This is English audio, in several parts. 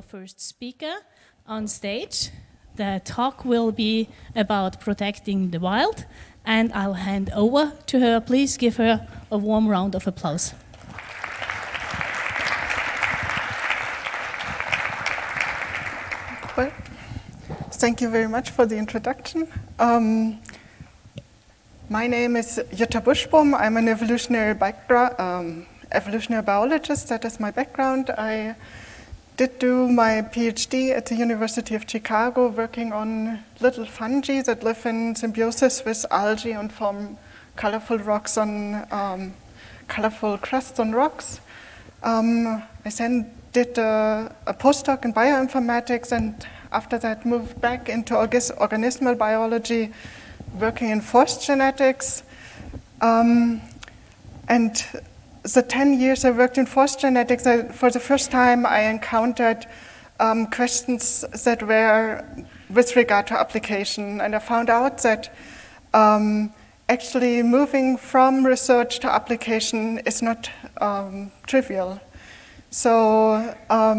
first speaker on stage. The talk will be about protecting the wild, and I'll hand over to her. Please give her a warm round of applause. Well, thank you very much for the introduction. My name is Jutta Buschbohm. I'm an evolutionary biologist. That is my background. I did do my PhD at the University of Chicago, working on little fungi that live in symbiosis with algae and form colorful rocks on colorful crusts on rocks. I then did a postdoc in bioinformatics, and after that moved back into organismal biology, working in forced genetics. And the 10 years I worked in forced genetics, for the first time I encountered questions that were with regard to application. And I found out that actually moving from research to application is not trivial. So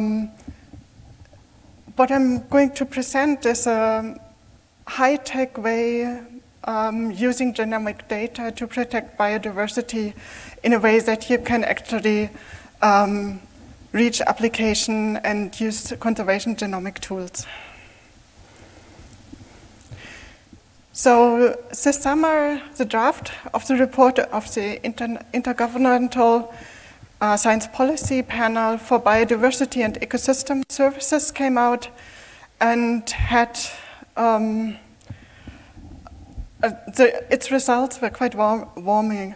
what I'm going to present is a high-tech way using genomic data to protect biodiversity in a way that you can actually reach application and use conservation genomic tools. So this summer, the draft of the report of the Intergovernmental Science Policy Panel for Biodiversity and Ecosystem Services came out and had its results were quite warning.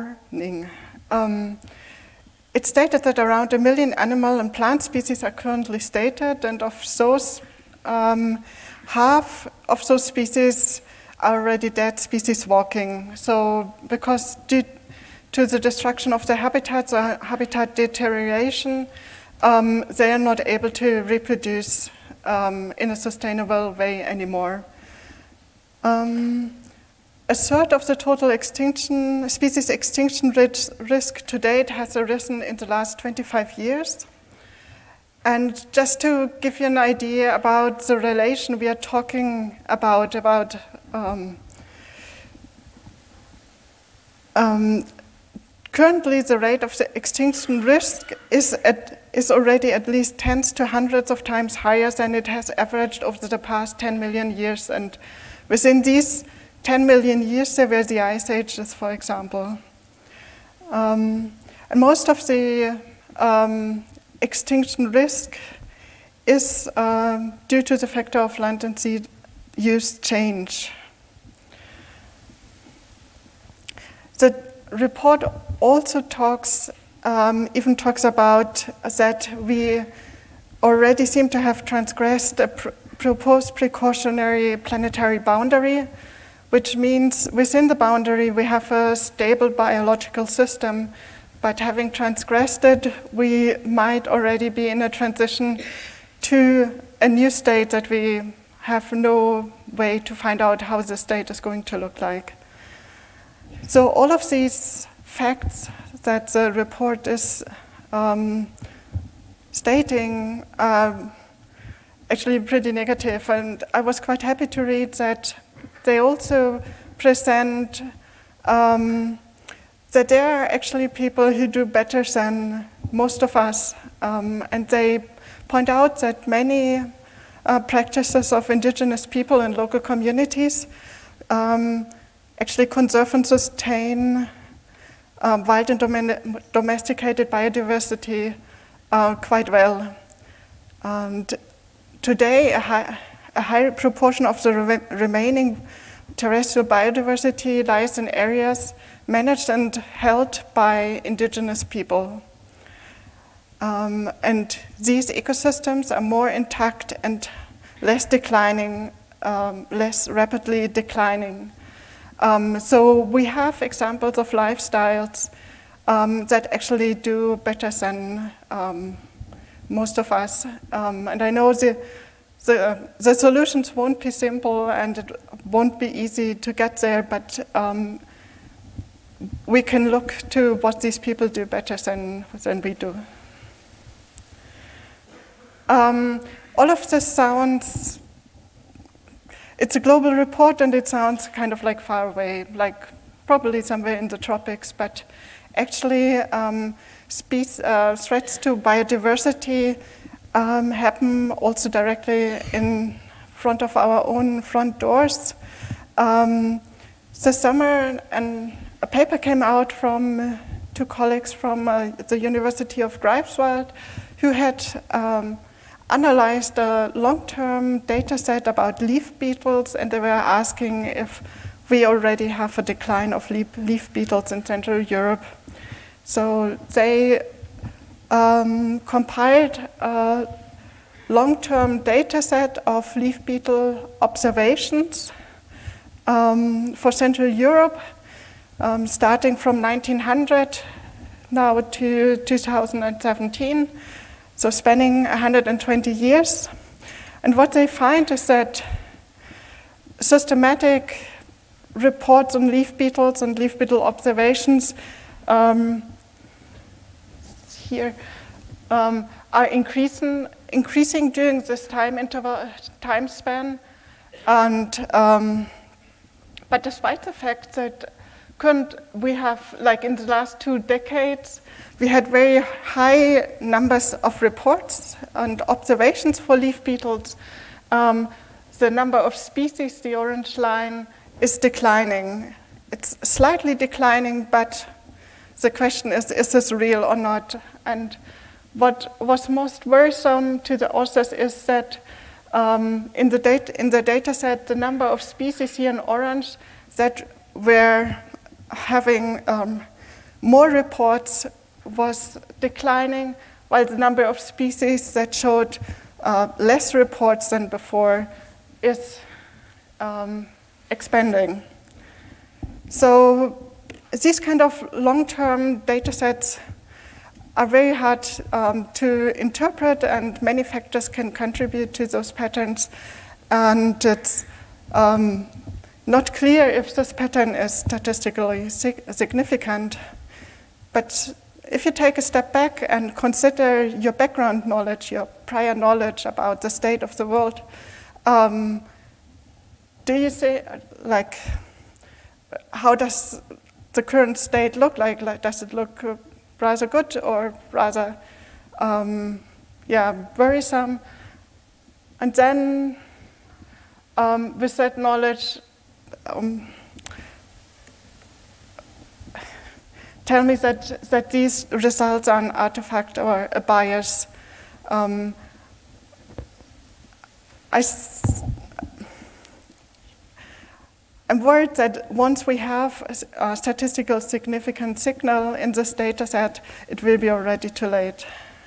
It stated that around 1 million animal and plant species are currently stated, and of those, half of those species are already dead species walking. So because due to the destruction of their habitats or habitat deterioration, they are not able to reproduce in a sustainable way anymore. A third of the total species extinction risk to date has arisen in the last 25 years. And just to give you an idea about the relation we are talking about currently the rate of the extinction risk is already at least tens to hundreds of times higher than it has averaged over the past 10 million years. And within these 10 million years, there were the ice ages, for example. And most of the extinction risk is due to the factor of land and sea use change. The report also even talks about that we already seem to have transgressed a proposed precautionary planetary boundary, which means within the boundary we have a stable biological system, but having transgressed it, we might already be in a transition to a new state that we have no way to find out how the state is going to look like. So all of these facts that the report is stating are actually pretty negative, and I was quite happy to read that they also present that there are actually people who do better than most of us, and they point out that many practices of indigenous people and local communities actually conserve and sustain wild and domesticated biodiversity quite well. And today, a high proportion of the remaining terrestrial biodiversity lies in areas managed and held by indigenous people. And these ecosystems are more intact and less declining, less rapidly declining. So we have examples of lifestyles that actually do better than most of us. And I know the solutions won't be simple and it won't be easy to get there, but we can look to what these people do better than we do. All of this sounds, it's a global report and it sounds kind of like far away, like probably somewhere in the tropics, but actually threats to biodiversity happen also directly in front of our own front doors. This summer, a paper came out from two colleagues from the University of Greifswald who had analyzed a long-term data set about leaf beetles, and they were asking if we already have a decline of leaf beetles in Central Europe. So they compiled a long-term data set of leaf beetle observations for Central Europe, starting from 1900 now to 2017, so spanning 120 years. And what they find is that systematic reports on leaf beetles and leaf beetle observations here are increasing during this time span, and but despite the fact that we have, like in the last 2 decades, we had very high numbers of reports and observations for leaf beetles. The number of species, the orange line, is declining. It's slightly declining, but the question is this real or not? And what was most worrisome to the authors is that in the data set, the number of species here in orange that were having more reports was declining, while the number of species that showed less reports than before is expanding. So these kind of long-term data sets are very hard to interpret, and many factors can contribute to those patterns. And it's not clear if this pattern is statistically significant. But if you take a step back and consider your background knowledge, your prior knowledge about the state of the world, do you say, like, how does the current state look like? Does it look rather good or rather, worrisome? And then, with that knowledge, tell me that these results are an artifact or a bias. I'm worried that once we have a statistical significant signal in this data set, it will be already too late.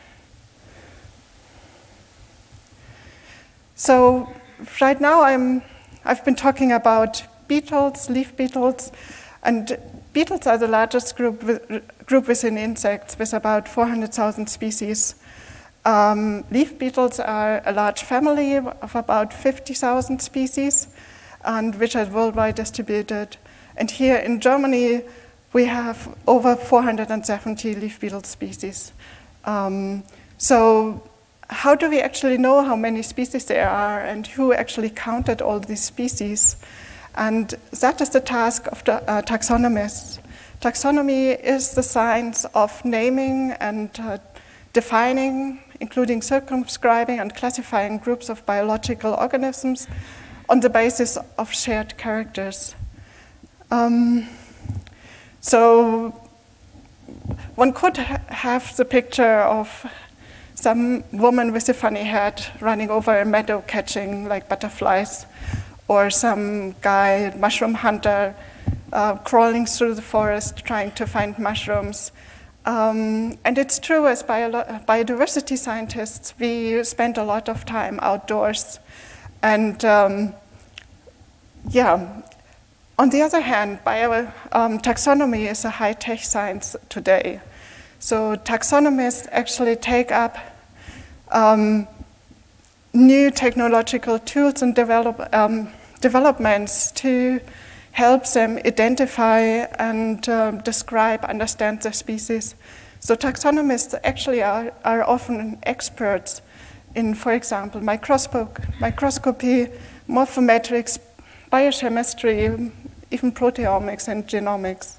So right now I've been talking about beetles, leaf beetles, and beetles are the largest group within insects, with about 400,000 species. Leaf beetles are a large family of about 50,000 species, and which are worldwide distributed. And here in Germany, we have over 470 leaf beetle species. So how do we actually know how many species there are and who actually counted all these species? And that is the task of the taxonomists. Taxonomy is the science of naming and defining, including circumscribing and classifying groups of biological organisms on the basis of shared characters. So one could have the picture of some woman with a funny hat running over a meadow catching like butterflies, or some guy, mushroom hunter, crawling through the forest trying to find mushrooms. And it's true, as biodiversity scientists, we spend a lot of time outdoors. And on the other hand, taxonomy is a high-tech science today. So taxonomists actually take up new technological tools and developments to help them identify and describe, understand the species. So taxonomists actually are often experts in, for example, microscopy, morphometrics, biochemistry, even proteomics and genomics.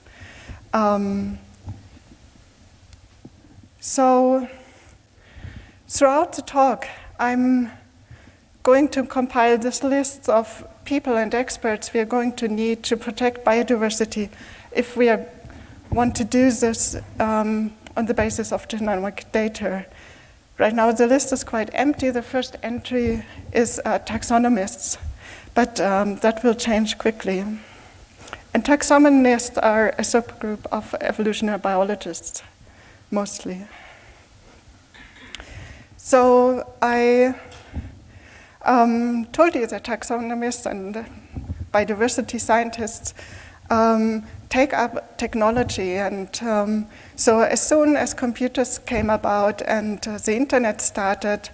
So throughout the talk, I'm going to compile this list of people and experts we are going to need to protect biodiversity if we want to do this on the basis of genomic data. Right now, the list is quite empty. The first entry is taxonomists, but that will change quickly. And taxonomists are a subgroup of evolutionary biologists, mostly. So I told you that taxonomists and biodiversity scientists take up technology, and so as soon as computers came about and the internet started,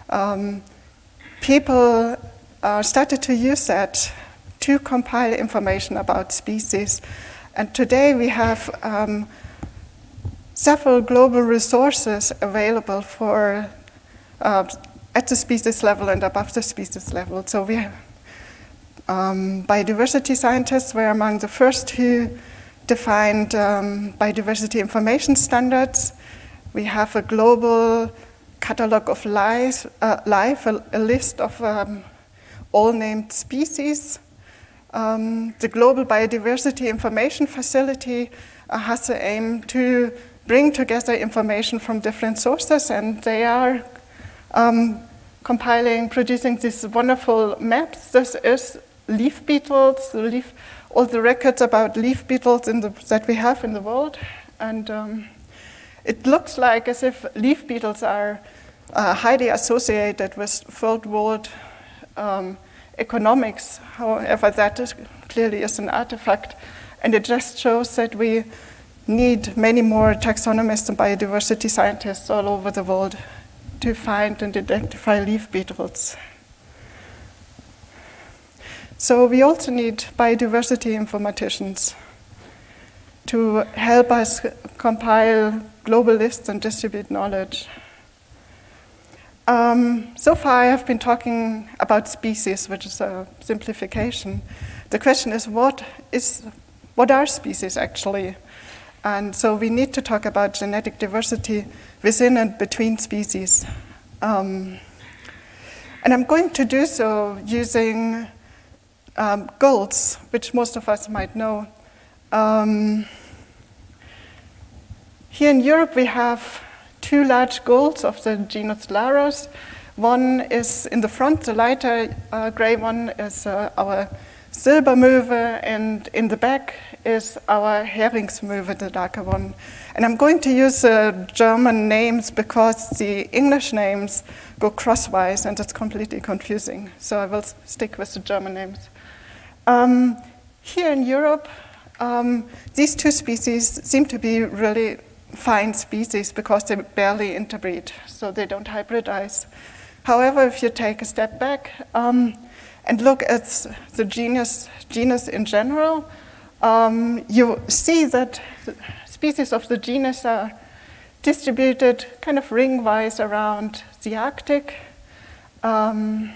people started to use that to compile information about species. And today we have several global resources available for at the species level and above the species level. So we have biodiversity scientists were among the first who defined biodiversity information standards. We have a global catalog of life, a list of all named species. The Global Biodiversity Information Facility has the aim to bring together information from different sources, and they are producing these wonderful maps. This is leaf beetles, all the records about leaf beetles that we have in the world. And it looks like as if leaf beetles are highly associated with third world economics. However, that clearly is an artifact. And it just shows that we need many more taxonomists and biodiversity scientists all over the world to find and identify leaf beetles. So we also need biodiversity informaticians to help us compile global lists and distribute knowledge. So far I have been talking about species, which is a simplification. The question is what are species actually? And so we need to talk about genetic diversity within and between species. And I'm going to do so using gulls, which most of us might know. Here in Europe, we have two large gulls of the genus Laros. One is in the front, the lighter gray one is our Silbermöwe, and in the back is our Heringsmöwe, the darker one. And I'm going to use German names because the English names go crosswise and it's completely confusing. So I will stick with the German names. Here in Europe, these two species seem to be really fine species because they barely interbreed, so they don't hybridize. However, if you take a step back and look at the genus in general, you see that the species of the genus are distributed kind of ring-wise around the Arctic. And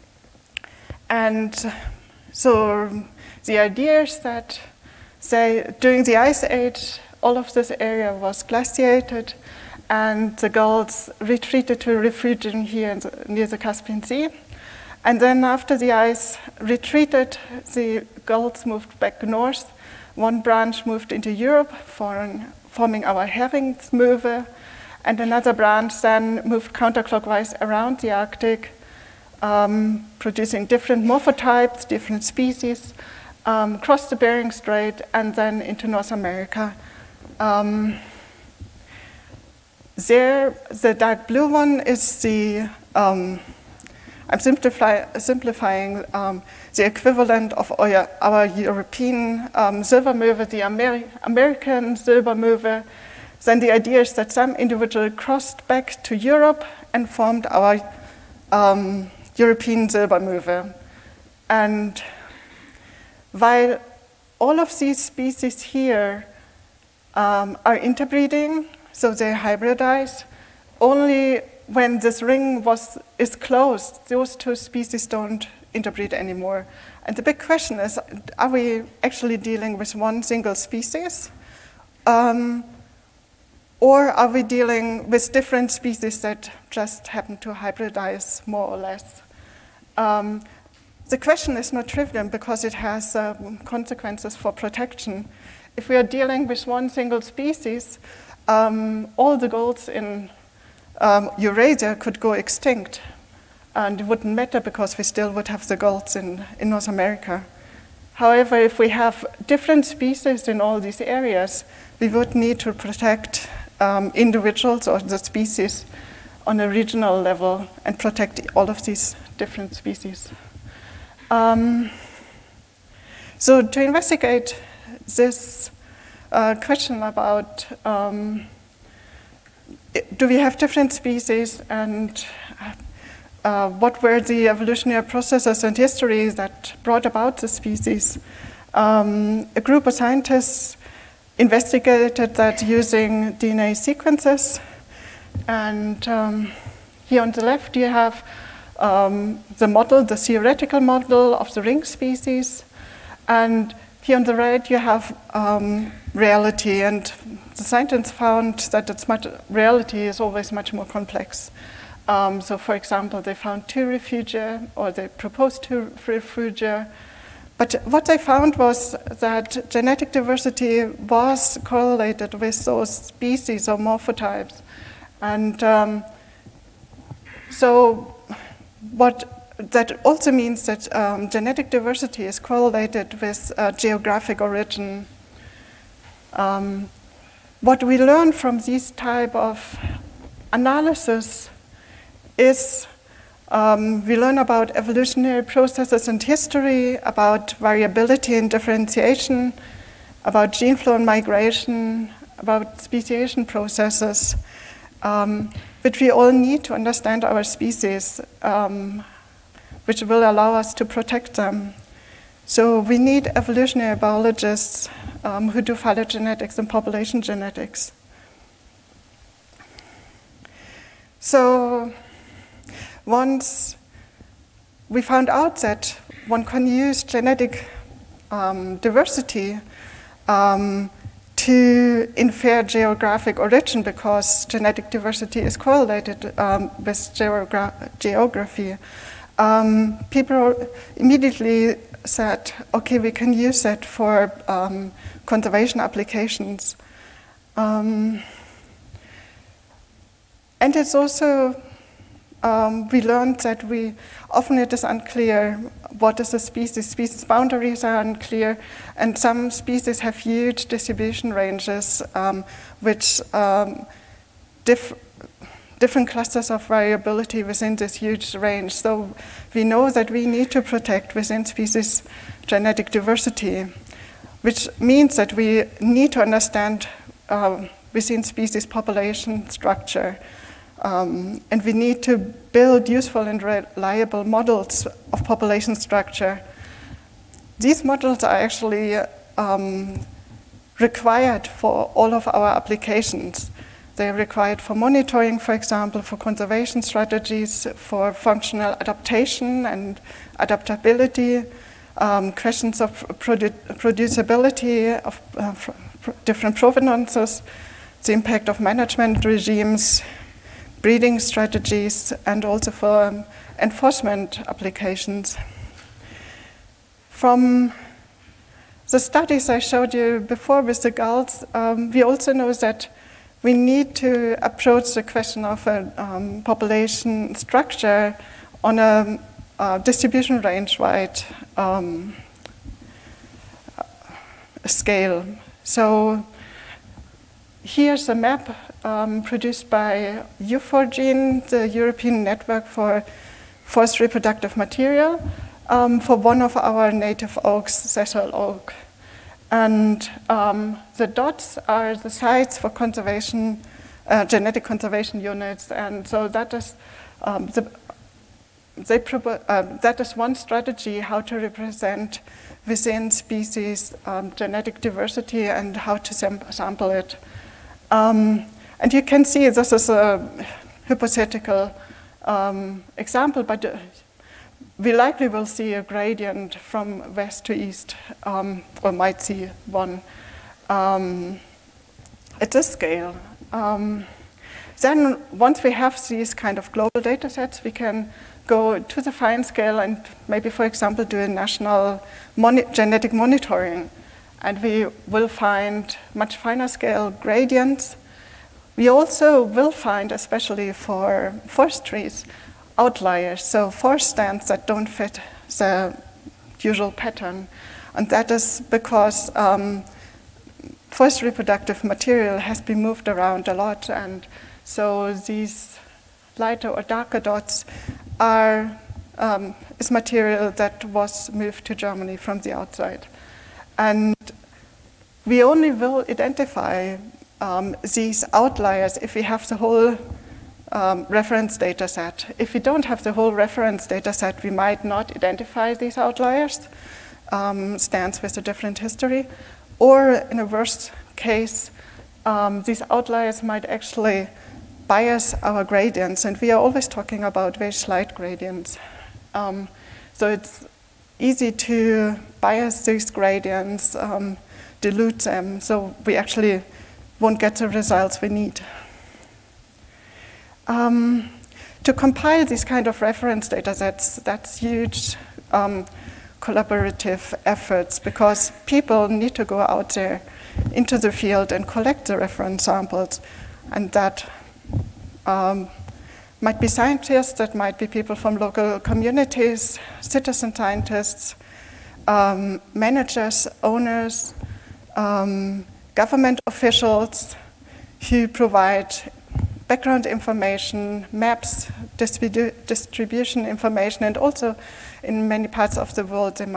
so the idea is that, say, during the Ice Age, all of this area was glaciated, and the gulls retreated to refugium here near the Caspian Sea. And then after the ice retreated, the gulls moved back north. One branch moved into Europe, forming our Heringsmöwe, and another branch then moved counterclockwise around the Arctic, producing different morphotypes, different species, crossed the Bering Strait, and then into North America. The dark blue one is the, I'm simplifying the equivalent of our European Silbermöwe, the American Silbermöwe. Then the idea is that some individual crossed back to Europe and formed our European Silbermöwe. And while all of these species here are interbreeding, so they hybridize, only when this ring is closed, those two species don't interbreed anymore. And the big question is, are we actually dealing with one single species? Or are we dealing with different species that just happen to hybridize more or less? The question is not trivial because it has consequences for protection. If we are dealing with one single species, all the golds in Eurasia could go extinct. And it wouldn't matter because we still would have the golds in North America. However, if we have different species in all these areas, we would need to protect individuals or the species on a regional level and protect all of these different species. So to investigate this question about do we have different species and what were the evolutionary processes and histories that brought about the species, a group of scientists investigated that using DNA sequences. And here on the left you have the model, the theoretical model of the ring species. And here on the right you have reality. And the scientists found that reality is always much more complex. So for example, they found two refugia, or they proposed two refugia. But what they found was that genetic diversity was correlated with those species or morphotypes. And so what that also means that genetic diversity is correlated with geographic origin. What we learn from this type of analysis is we learn about evolutionary processes and history, about variability and differentiation, about gene flow and migration, about speciation processes, which we all need to understand our species, which will allow us to protect them. So we need evolutionary biologists who do phylogenetics and population genetics. So once we found out that one can use genetic diversity to infer geographic origin because genetic diversity is correlated with geography, people immediately said, okay, we can use that for conservation applications. And it's also we learned that often it is unclear what is a species. Species boundaries are unclear, and some species have huge distribution ranges, which different clusters of variability within this huge range. So we know that we need to protect within species genetic diversity, which means that we need to understand within species population structure. And we need to build useful and reliable models of population structure. These models are actually required for all of our applications. They're required for monitoring, for example, for conservation strategies, for functional adaptation and adaptability, questions of producibility of different provenances, the impact of management regimes, breeding strategies, and also for enforcement applications. From the studies I showed you before with the gulls, we also know that we need to approach the question of a population structure on a distribution range-wide scale. So here's a map produced by U4Gene, the European Network for Forest Reproductive Material, for one of our native oaks, sessile oak. And the dots are the sites for conservation, genetic conservation units, and so that is that is one strategy how to represent within species genetic diversity and how to sample it. And you can see this is a hypothetical example, but we likely will see a gradient from west to east, or might see one at this scale. Then once we have these kind of global data sets, we can go to the fine scale and maybe, for example, do a national genetic monitoring. And we will find much finer scale gradients. We also will find, especially for forest trees, outliers, so forest stands that don't fit the usual pattern. And that is because forest reproductive material has been moved around a lot, and so these lighter or darker dots is material that was moved to Germany from the outside. And we only will identify these outliers if we have the whole reference data set. If we don't have the whole reference data set, we might not identify these outliers, stands with a different history. Or in a worst case, these outliers might actually bias our gradients, and we are always talking about very slight gradients. So it's easy to bias these gradients, dilute them, so we actually won't get the results we need. To compile these kind of reference data sets, that's huge collaborative efforts, because people need to go out there into the field and collect the reference samples, and that might be scientists, that might be people from local communities, citizen scientists, managers, owners, government officials who provide background information, maps, distribution information, and also in many parts of the world they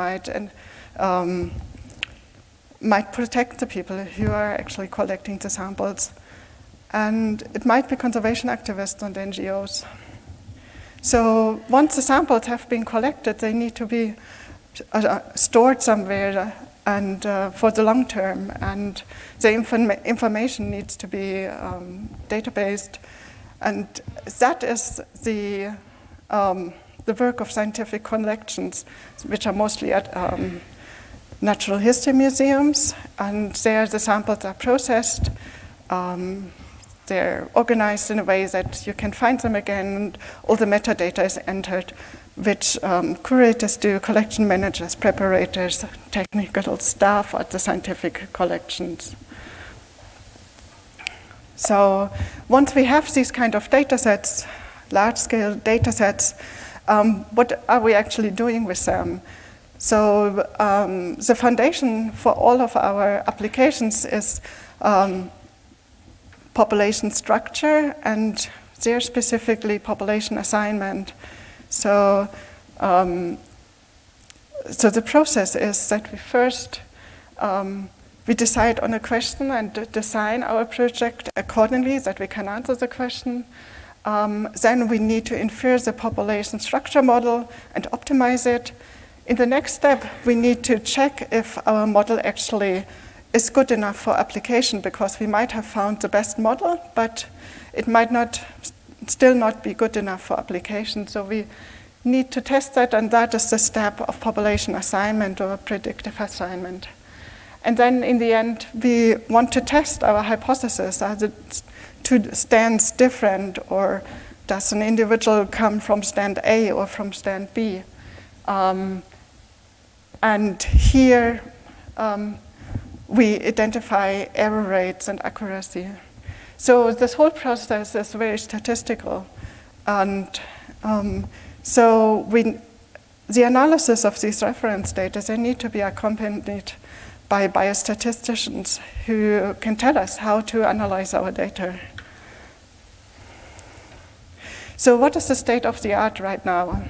might protect the people who are actually collecting the samples. And it might be conservation activists and NGOs. So once the samples have been collected, they need to be stored somewhere and for the long term, and the information needs to be databased. And that is the work of scientific collections, which are mostly at natural history museums, and there the samples are processed. They're organized in a way that you can find them again, and all the metadata is entered, which curators do, collection managers, preparators, technical staff at the scientific collections. So once we have these kind of data sets, large-scale data sets, what are we actually doing with them? So the foundation for all of our applications is population structure, and there specifically population assignment. So, so the process is that we first we decide on a question and design our project accordingly, that we can answer the question. Then we need to infer the population structure model and optimize it. In the next step, we need to check if our model actually is good enough for application, because we might have found the best model, but it might still not be good enough for application. So we need to test that, and that is the step of population assignment or predictive assignment. And then in the end, we want to test our hypothesis. Are the two stands different, or does an individual come from stand A or from stand B? And here, we identify error rates and accuracy. So this whole process is very statistical. And so the analysis of these reference data, they need to be accompanied by biostatisticians who can tell us how to analyze our data. So what is the state of the art right now?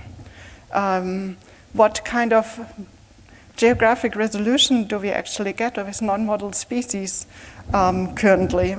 What kind of geographic resolution do we actually get with non-model species currently?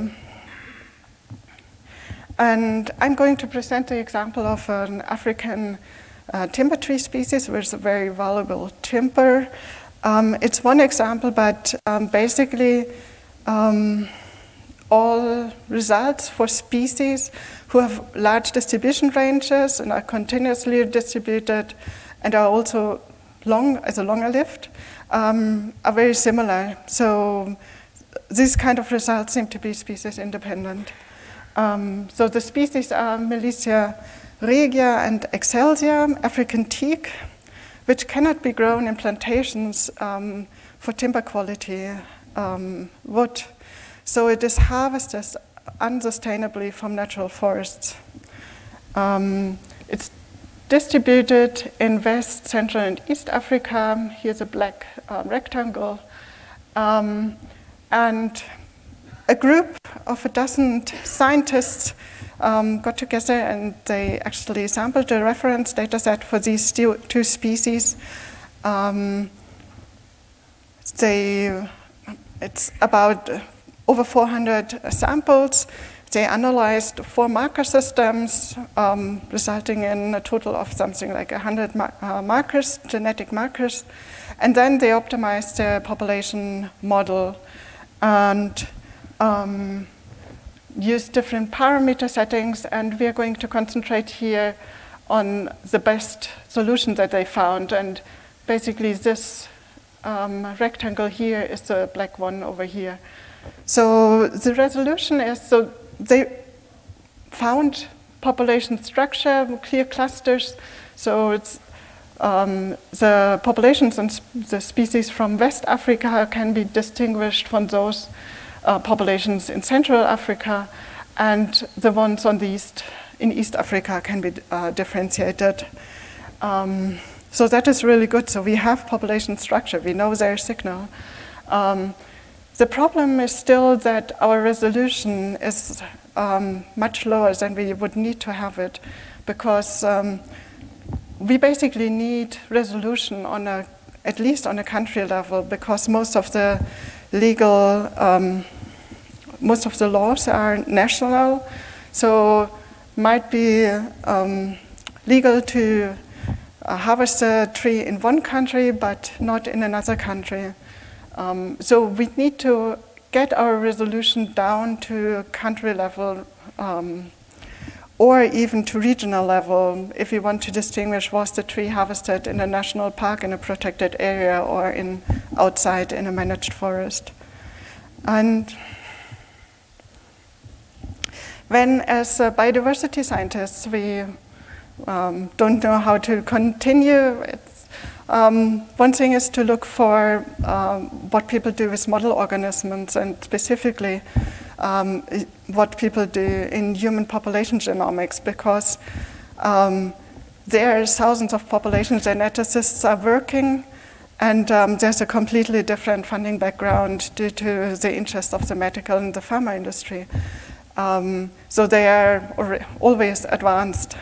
And I'm going to present the example of an African timber tree species, which is a very valuable timber. It's one example, but basically all all results for species who have large distribution ranges and are continuously distributed and are also longer lived, are very similar. So these kind of results seem to be species independent. So the species are Melicia regia and excelsia, African teak, which cannot be grown in plantations for timber quality wood. So it is harvested unsustainably from natural forests. It's distributed in West, Central, and East Africa. Here's a black rectangle. And a group of a dozen scientists got together and they actually sampled a reference data set for these two species. It's about over 400 samples. They analyzed 4 marker systems, resulting in a total of something like 100 markers, genetic markers. And then they optimized the population model and used different parameter settings. And we are going to concentrate here on the best solution that they found. And basically this rectangle here is the black one over here. So the resolution is, so they found population structure, clear clusters. So it's the populations and the species from West Africa can be distinguished from those populations in Central Africa, and the ones on the in East Africa can be differentiated. So that is really good. So we have population structure. We know their signal. The problem is still that our resolution is much lower than we would need to have it, because we basically need resolution on at least on a country level, because most of the laws are national. So might be legal to harvest a tree in one country, but not in another country. So we need to get our resolution down to country level or even to regional level if we want to distinguish was the tree harvested in a national park in a protected area or outside in a managed forest. And when as biodiversity scientists we don't know how to continue, one thing is to look for what people do with model organisms, and specifically what people do in human population genomics, because there are thousands of population geneticists are working, and there's a completely different funding background due to the interest of the medical and the pharma industry. So they are always advanced.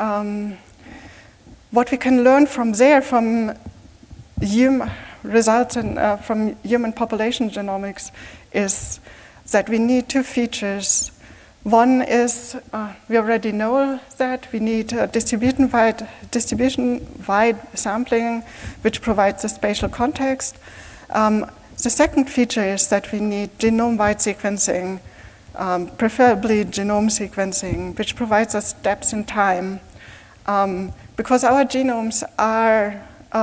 What we can learn from there, from results from human population genomics, is that we need 2 features. One is, we already know that we need distribution-wide sampling, which provides a spatial context. The second feature is that we need genome-wide sequencing, preferably genome sequencing, which provides us steps in time. Because our genomes are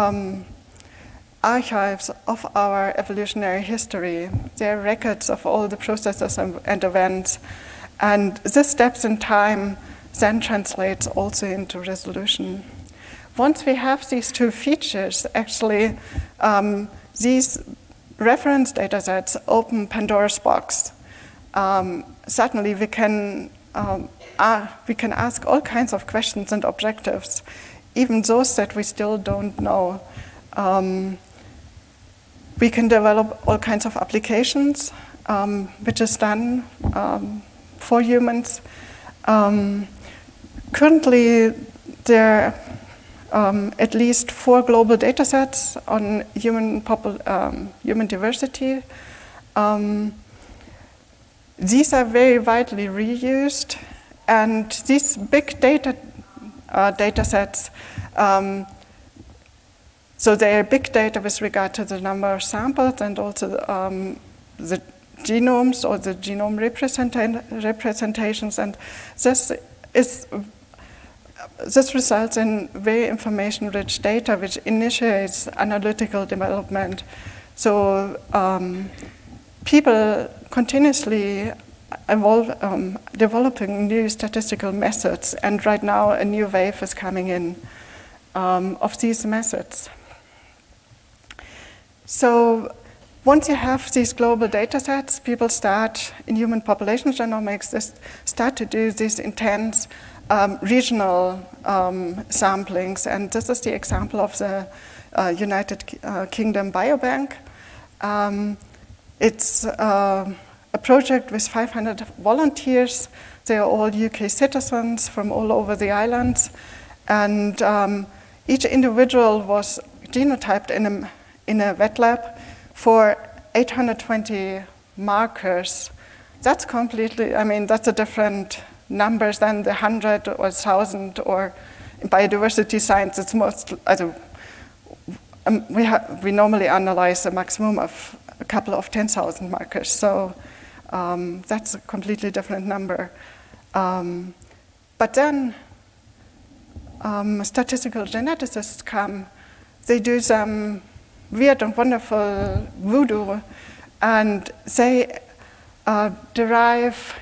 archives of our evolutionary history. They're records of all the processes and events. And this steps in time then translates also into resolution. Once we have these 2 features, actually, these reference data sets open Pandora's box. Suddenly we can ask all kinds of questions and objectives, even those that we still don't know. We can develop all kinds of applications, which is done for humans. Currently, there are at least 4 global data sets on human diversity. These are very widely reused, and these big data sets, so they are big data with regard to the number of samples and also the genomes or the genome representations, and this results in very information-rich data, which initiates analytical development. So people continuously developing new statistical methods, and right now a new wave is coming in of these methods. So once you have these global data sets, people start, in human population genomics, they start to do these intense regional samplings, and this is the example of the United Kingdom Biobank. It's a project with 500 volunteers. They are all UK citizens from all over the islands, and each individual was genotyped in a wet lab for 820 markers. That's completely, I mean, that's a different numbers than the 100 or 1,000, or in biodiversity science, it's most, we normally analyze a maximum of a couple of 10,000 markers. So that's a completely different number. But then statistical geneticists come, they do some weird and wonderful voodoo, and they derive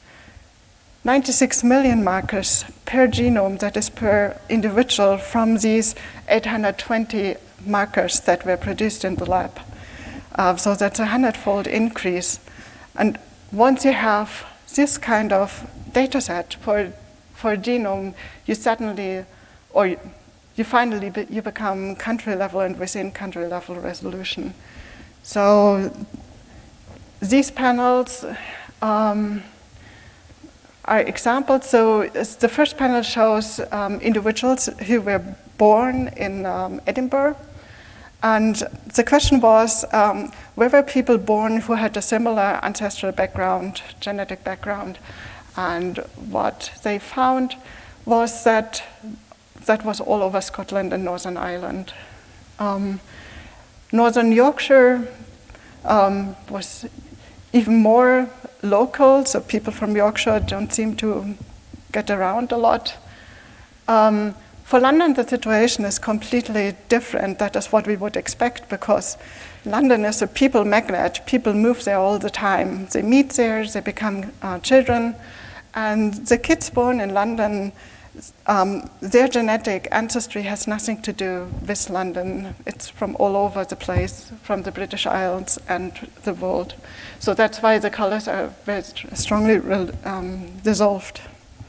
96 million markers per genome, that is per individual, from these 820 markers that were produced in the lab. So that's a 100-fold increase. And once you have this kind of data set for a genome, you suddenly, or you finally you become country level and within country level resolution. So these panels are examples. So the first panel shows individuals who were born in Edinburgh. And the question was, were people born who had a similar ancestral background, genetic background? And what they found was that that was all over Scotland and Northern Ireland. Northern Yorkshire was even more local, so people from Yorkshire don't seem to get around a lot. For London, the situation is completely different. That is what we would expect, because London is a people magnet. People move there all the time. They meet there, they become children, and the kids born in London, their genetic ancestry has nothing to do with London. It's from all over the place, from the British Isles and the world. So that's why the colors are very strongly dissolved.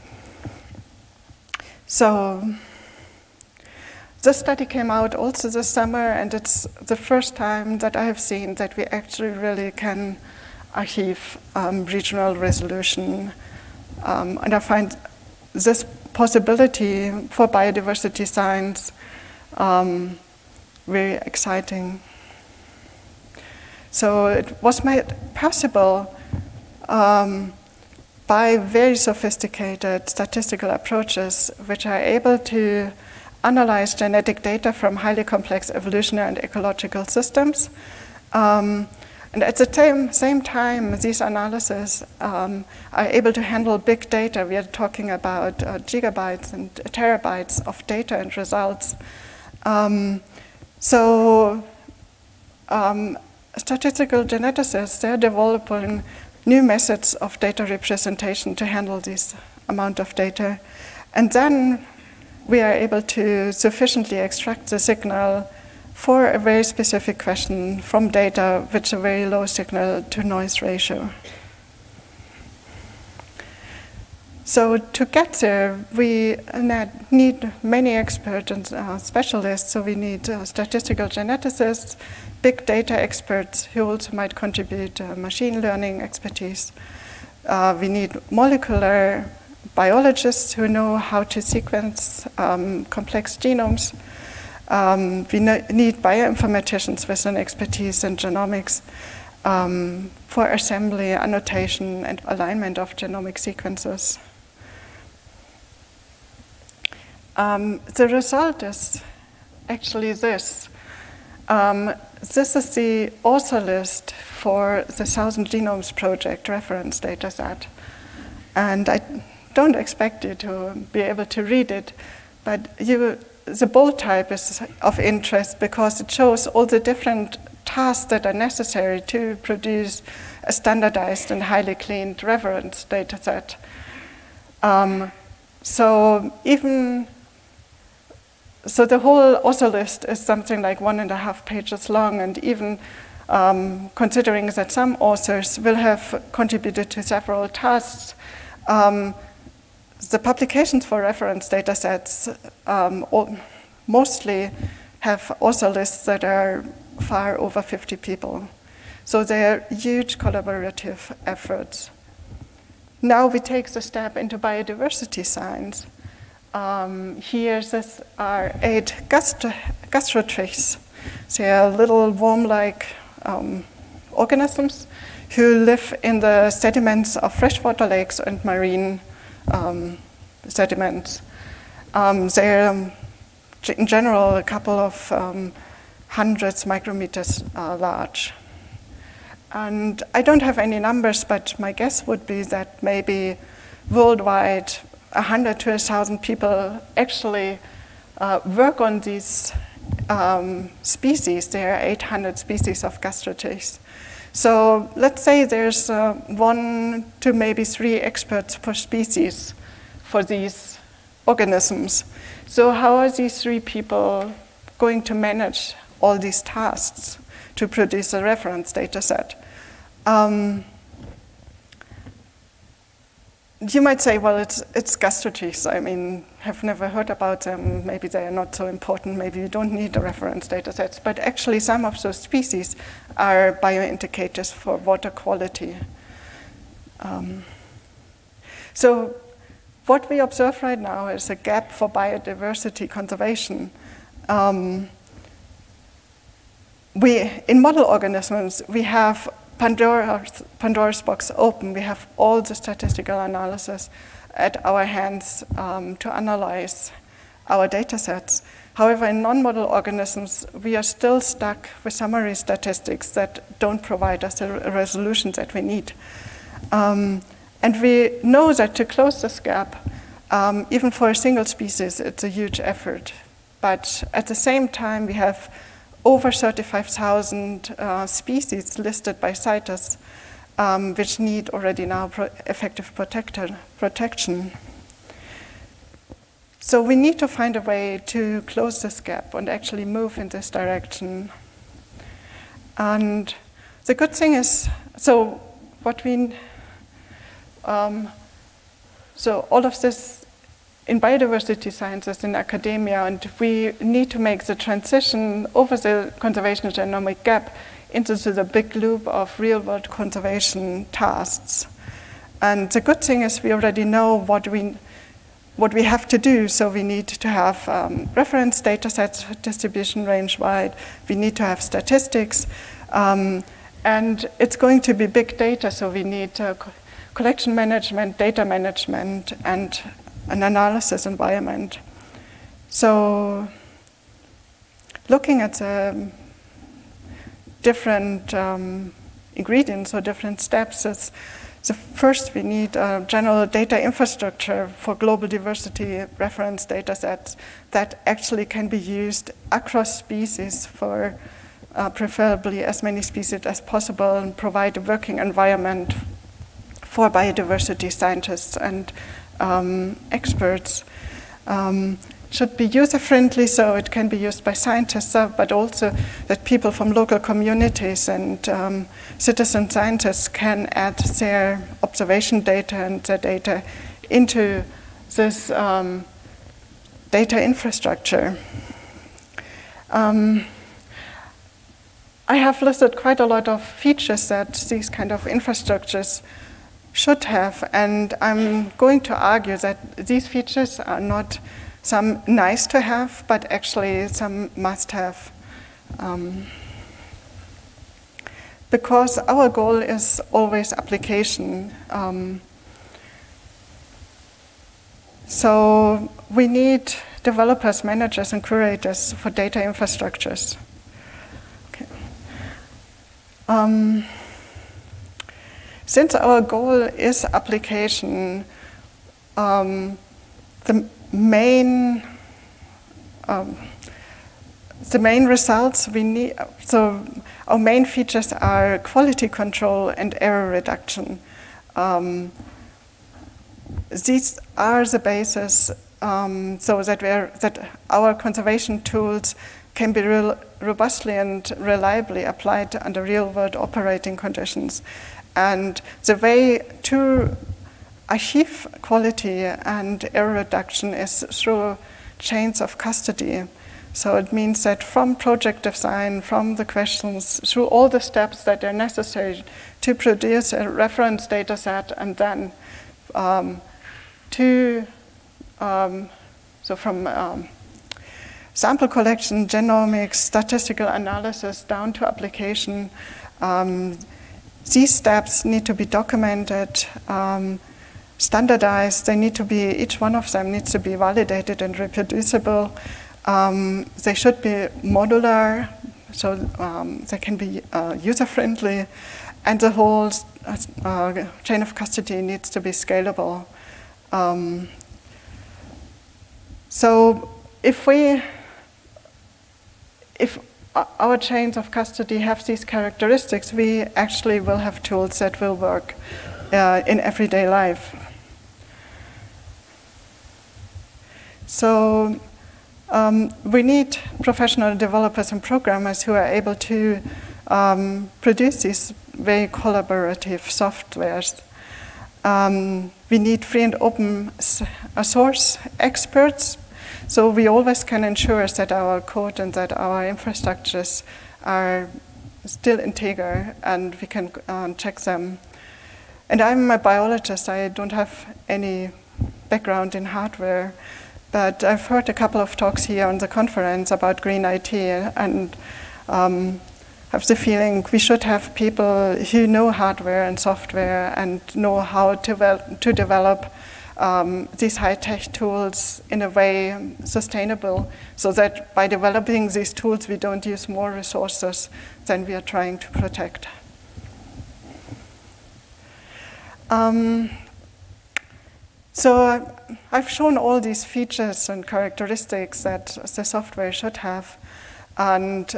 So this study came out also this summer, and it's the first time that I have seen that we actually really can achieve regional resolution. And I find this possibility for biodiversity science very exciting. So it was made possible by very sophisticated statistical approaches, which are able to analyze genetic data from highly complex evolutionary and ecological systems. And at the same time, these analyses are able to handle big data. We are talking about gigabytes and terabytes of data and results. Statistical geneticists, they're developing new methods of data representation to handle this amount of data. And then we are able to sufficiently extract the signal for a very specific question from data with a very low signal to noise ratio. So to get there, we need many experts and specialists. So we need statistical geneticists, big data experts who also might contribute machine learning expertise. We need molecular biologists who know how to sequence complex genomes. We need bioinformaticians with an expertise in genomics for assembly, annotation, and alignment of genomic sequences. The result is actually this. This is the author list for the 1000 Genomes Project reference dataset. And I don't expect you to be able to read it, but the bold type is of interest because it shows all the different tasks that are necessary to produce a standardized and highly cleaned reference dataset. So the whole author list is something like 1.5 pages long, and even considering that some authors will have contributed to several tasks, the publications for reference datasets mostly have author lists that are far over 50 people. So they're huge collaborative efforts. Now we take the step into biodiversity science. Here, these are 8 gastrotrichs. They are little worm-like organisms who live in the sediments of freshwater lakes and marine sediments. They're, in general, a couple of hundreds micrometers large. And I don't have any numbers, but my guess would be that maybe worldwide 100 to 1,000 people actually work on these species. There are 800 species of gastrotrichs. So let's say there's 1 to maybe 3 experts per species for these organisms. So how are these 3 people going to manage all these tasks to produce a reference data set? You might say, well, it's gastrotrichs. I mean, have never heard about them. Maybe they are not so important. Maybe you don't need the reference data sets. But actually, some of those species are bioindicators for water quality. So what we observe right now is a gap for biodiversity conservation. In model organisms, we have Pandora's box open. We have all the statistical analysis at our hands to analyze our data sets. However, in non-model organisms, we are still stuck with summary statistics that don't provide us the resolution that we need. And we know that to close this gap, even for a single species, it's a huge effort. But at the same time, we have over 35,000 species listed by CITES, which need already now effective protection. So we need to find a way to close this gap and actually move in this direction. And the good thing is, so all of this in biodiversity sciences, in academia, and we need to make the transition over the conservation genomic gap into the big loop of real-world conservation tasks. And the good thing is we already know what we have to do. So we need to have reference data sets, distribution range-wide. We need to have statistics. And it's going to be big data, so we need collection management, data management, and an analysis environment. So looking at the different ingredients or different steps, first we need a general data infrastructure for global diversity reference data sets that actually can be used across species for preferably as many species as possible, and provide a working environment for biodiversity scientists and experts. Should be user-friendly, so it can be used by scientists, but also that people from local communities and citizen scientists can add their observation data and their data into this data infrastructure. I have listed quite a lot of features that these kind of infrastructures should have, and I'm going to argue that these features are not some nice to have, but actually some must have. Because our goal is always application. So we need developers, managers, and curators for data infrastructures. Since our goal is application, the main results we need, so our main features are quality control and error reduction. These are the basis so that our conservation tools can be robustly and reliably applied under real-world operating conditions. And the way to achieve quality and error reduction is through chains of custody. So it means that from project design, from the questions, through all the steps that are necessary to produce a reference data set, and then from sample collection, genomics, statistical analysis, down to application, these steps need to be documented, standardized. They need to be, each one of them needs to be validated and reproducible. They should be modular, so they can be user-friendly, and the whole chain of custody needs to be scalable. So if our chains of custody have these characteristics, we actually will have tools that will work in everyday life. So we need professional developers and programmers who are able to produce these very collaborative softwares. We need free and open source experts, so we always can ensure that our code and that our infrastructures are still integer and we can check them. And I'm a biologist. I don't have any background in hardware, but I've heard a couple of talks here on the conference about green IT, and have the feeling we should have people who know hardware and software and know how to develop these high-tech tools in a way sustainable, so that by developing these tools we don't use more resources than we are trying to protect. So I've shown all these features and characteristics that the software should have, and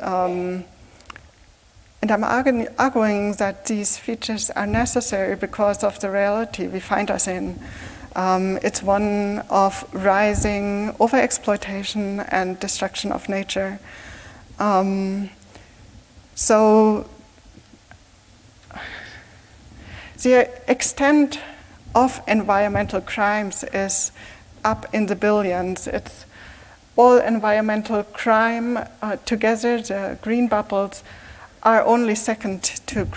I'm arguing that these features are necessary because of the reality we find us in. It's one of rising overexploitation and destruction of nature. So the extent of environmental crimes is up in the billions. It's all environmental crime together, the green bubbles, are only second to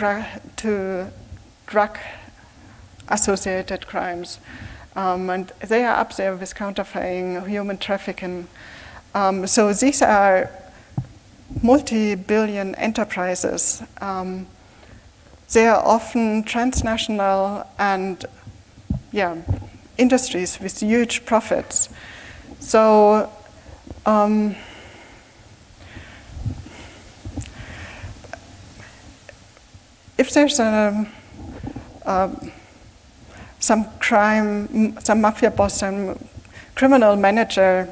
drug-associated crimes. And they are up there with counterfeiting, human trafficking. So these are multi-billion enterprises. They are often transnational and industries with huge profits. So if there's some crime, some mafia boss, some criminal manager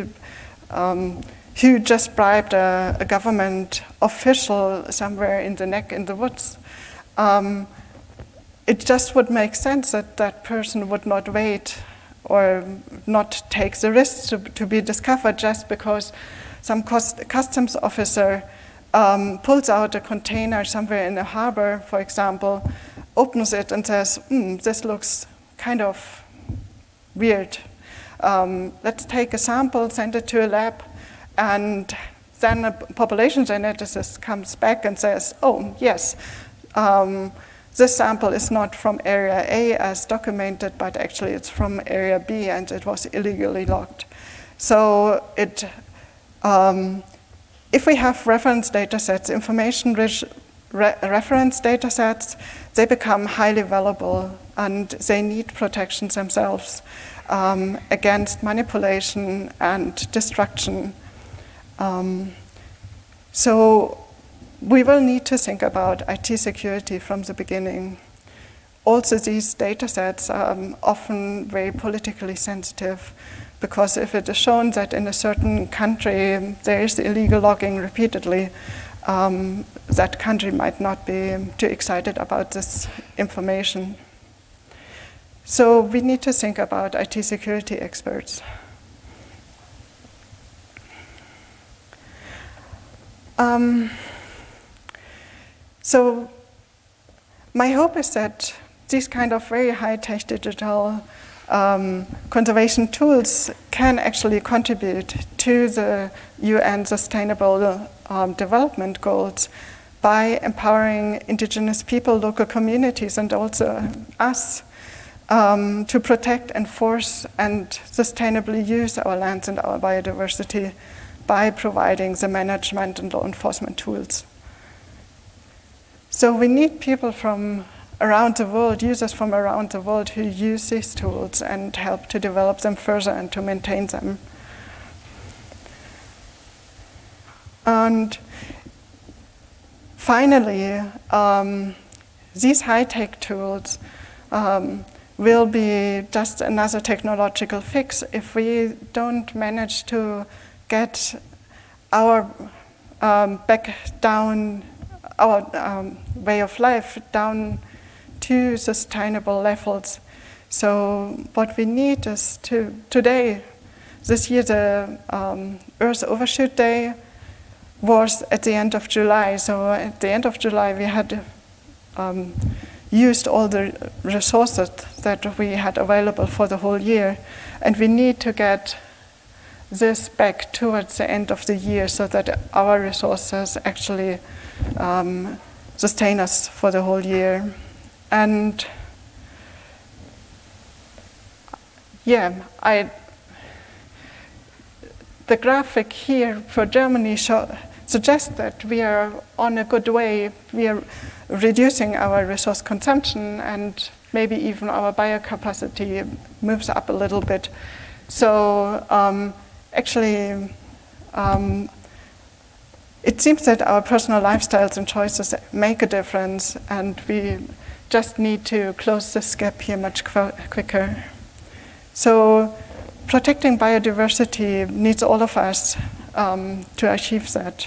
who just bribed a government official somewhere in the neck in the woods, it just would make sense that that person would not wait or not take the risk to be discovered just because some customs officer pulls out a container somewhere in a harbor, for example, opens it and says, this looks kind of weird. Let's take a sample, send it to a lab, and then a population geneticist comes back and says, oh, yes, this sample is not from area A as documented, but actually it's from area B and it was illegally logged. So if we have reference data sets, information-rich reference data sets, they become highly valuable and they need protections themselves against manipulation and destruction. So we will need to think about IT security from the beginning. Also, these data sets are often very politically sensitive, because if it is shown that in a certain country there is illegal logging repeatedly, that country might not be too excited about this information. So we need to think about IT security experts. So my hope is that these kind of very high-tech digital conservation tools can actually contribute to the UN Sustainable Development Goals by empowering indigenous people, local communities, and also us to protect, enforce, and sustainably use our lands and our biodiversity by providing the management and law enforcement tools. So we need people from around the world, users from around the world, who use these tools and help to develop them further and to maintain them. And finally, these high-tech tools will be just another technological fix if we don't manage to get our back down, our way of life down to sustainable levels. So what we need is this year the Earth Overshoot Day was at the end of July. So at the end of July we had used all the resources that we had available for the whole year. And we need to get this back towards the end of the year so that our resources actually sustain us for the whole year. And yeah, the graphic here for Germany suggests that we are on a good way. We are reducing our resource consumption, and maybe even our biocapacity moves up a little bit. So actually, it seems that our personal lifestyles and choices make a difference, and we just need to close this gap here much quicker. So protecting biodiversity needs all of us to achieve that.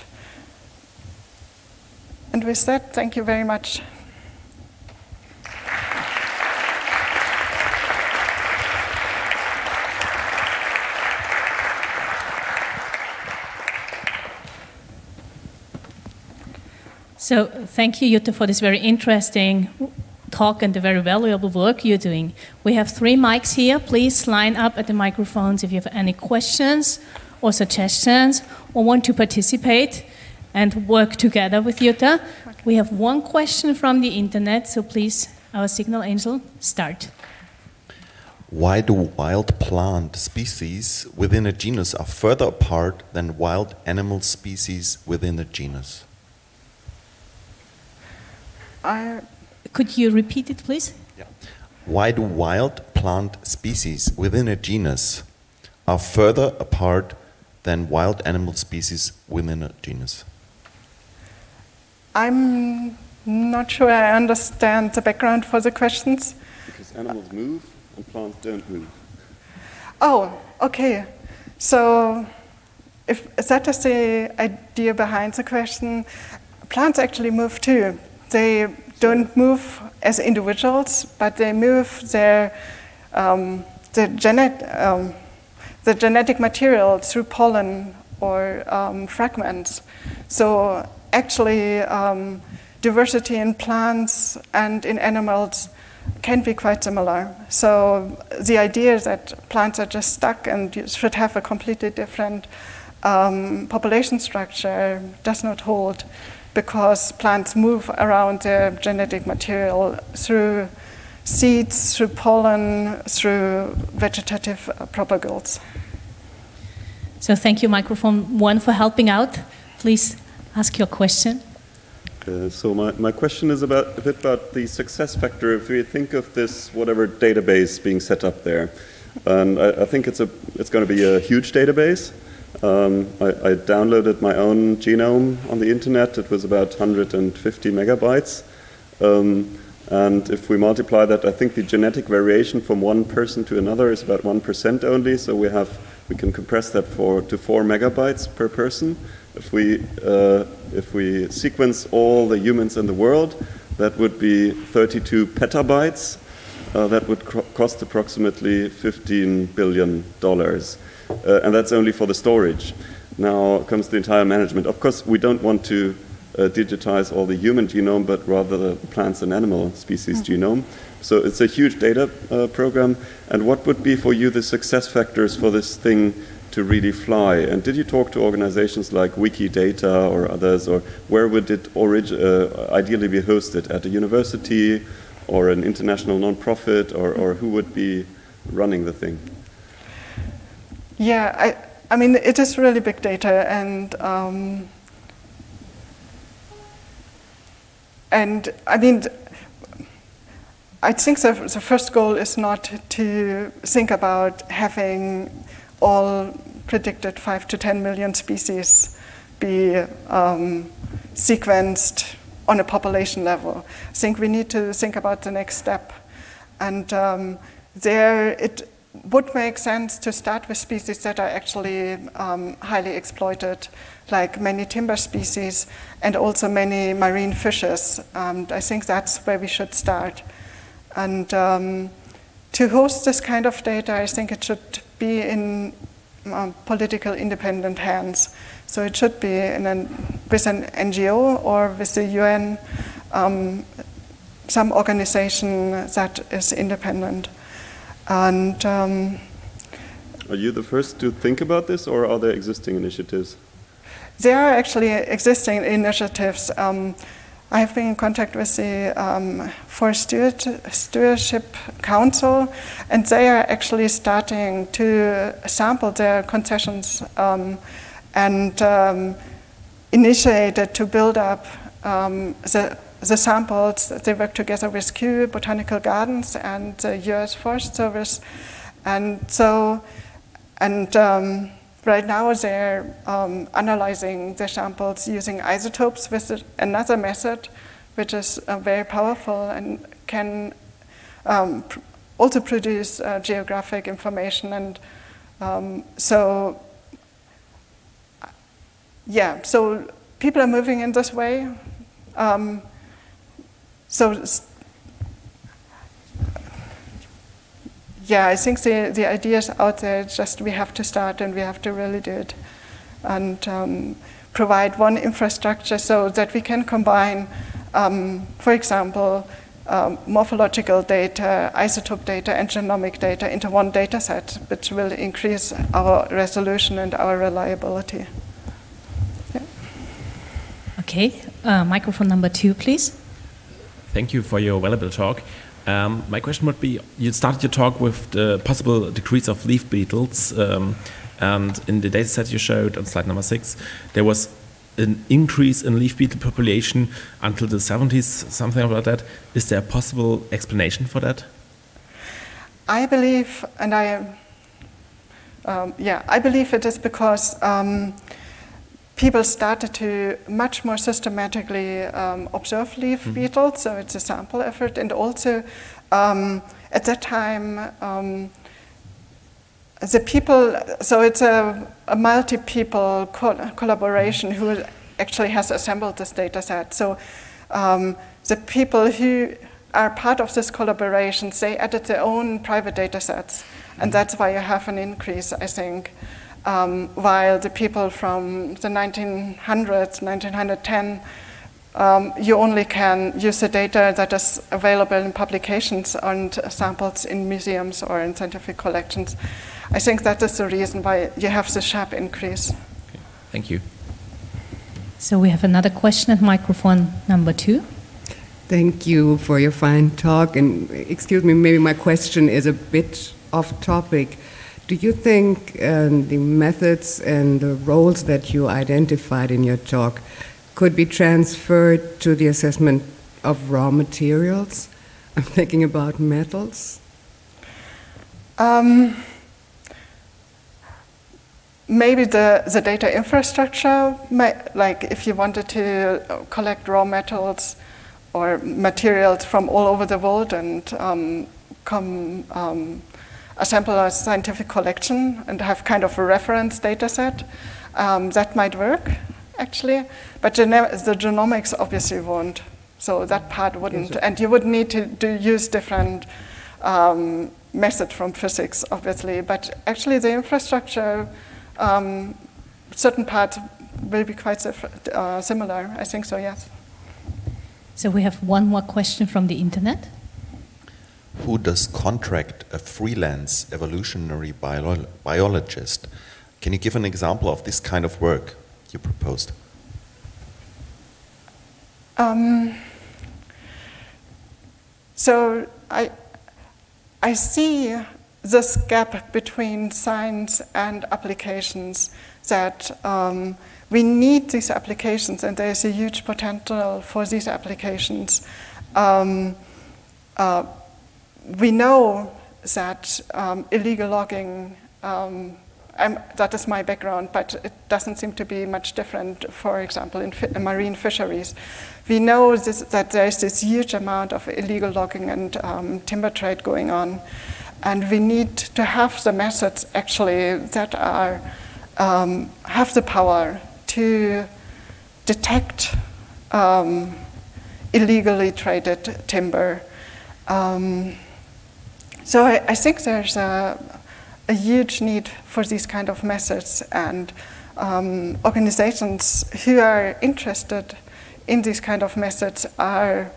And with that, thank you very much. So thank you, Jutta, for this very interesting talk and the very valuable work you're doing. We have 3 mics here. Please line up at the microphones if you have any questions or suggestions or want to participate and work together with Jutta. Okay. We have 1 question from the internet, so please, our signal angel, start. Why do wild plant species within a genus are further apart than wild animal species within a genus? Could you repeat it, please? Yeah. Why do wild plant species within a genus are further apart than wild animal species within a genus? I'm not sure I understand the background for the questions. Because animals move and plants don't move. Oh, okay. So if that is the idea behind the question, plants actually move too. They don't move as individuals, but they move the genetic material through pollen or fragments. So actually, diversity in plants and in animals can be quite similar. So the idea that plants are just stuck and you should have a completely different population structure does not hold, because plants move around their genetic material through seeds, through pollen, through vegetative propagals. So thank you, microphone 1, for helping out. Please ask your question. So my question is a bit about the success factor. If we think of this whatever database being set up there, and I think it's going to be a huge database. I downloaded my own genome on the internet. It was about 150 megabytes. And if we multiply that, I think the genetic variation from one person to another is about 1% only. So we can compress that to 4 megabytes per person. If we sequence all the humans in the world, that would be 32 petabytes. That would cost approximately $15 billion. And that's only for the storage. Now comes the entire management. Of course, we don't want to digitize all the human genome, but rather the plants and animal species genome. So it's a huge data program. And what would be for you the success factors for this thing to really fly? And did you talk to organizations like Wikidata or others, or where would it ideally be hosted? At a university or an international non-profit, or who would be running the thing? Yeah, I mean, it is really big data, and I mean, I think the first goal is not to think about having all predicted 5 to 10 million species be sequenced on a population level. I think we need to think about the next step. And there it would make sense to start with species that are actually highly exploited, like many timber species and also many marine fishes. I think that's where we should start. And to host this kind of data, I think it should be in political independent hands. So it should be with an NGO or with the UN, some organization that is independent. And are you the first to think about this, or are there existing initiatives? There are actually existing initiatives. I have been in contact with the Forest Stewardship Council, and they are actually starting to sample their concessions and initiated to build up the samples. They work together with Kew Botanical Gardens and the US Forest Service. And so, right now they're analyzing the samples using isotopes with another method, which is very powerful and can also produce geographic information. And so people are moving in this way. Yeah, I think the idea is out there. It's just we have to start and we have to really do it, and provide one infrastructure so that we can combine, for example, morphological data, isotope data, and genomic data into one data set, which will increase our resolution and our reliability. Yeah. Okay, microphone number 2, please. Thank you for your valuable talk. My question would be, you started your talk with the possible decrease of leaf beetles, and in the data set you showed on slide number 6, there was an increase in leaf beetle population until the 70s, something about that. Is there a possible explanation for that? I believe, and I believe it is because people started to much more systematically observe leaf beetles, so it's a sample effort, and also at that time the people, so it's a multi-people collaboration who actually has assembled this data set. So the people who are part of this collaboration, they added their own private data sets, and that's why you have an increase, I think. While the people from the 1900s, 1910, you only can use the data that is available in publications and samples in museums or in scientific collections. I think that is the reason why you have the sharp increase. Okay. Thank you. So we have another question at microphone number 2. Thank you for your fine talk. And excuse me, maybe my question is a bit off topic. Do you think the methods and the roles that you identified in your talk could be transferred to the assessment of raw materials? I'm thinking about metals. maybe the data infrastructure, like if you wanted to collect raw metals or materials from all over the world and assemble a scientific collection and have kind of a reference data set, that might work, actually. But the genomics obviously won't. So that part wouldn't. Yes, and you would need to use different methods from physics, obviously. But actually the infrastructure, certain parts will be quite similar. I think so, yes. So we have one more question from the internet. Who does contract a freelance evolutionary biologist? Can you give an example of this kind of work you proposed? So I see this gap between science and applications, that we need these applications and there is a huge potential for these applications. We know that illegal logging, that is my background, but it doesn't seem to be much different, for example, in marine fisheries. We know that there is this huge amount of illegal logging and timber trade going on, and we need to have the methods actually that are have the power to detect illegally traded timber. So I think there's a huge need for these kind of methods, and organizations who are interested in these kind of methods are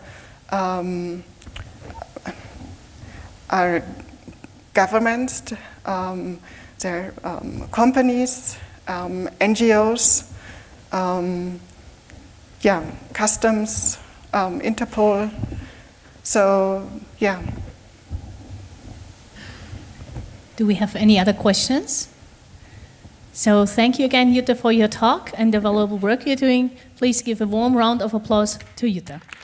governments, they're companies, NGOs, customs, Interpol. So, yeah. Do we have any other questions? So thank you again, Jutta, for your talk and the valuable work you're doing. Please give a warm round of applause to Jutta.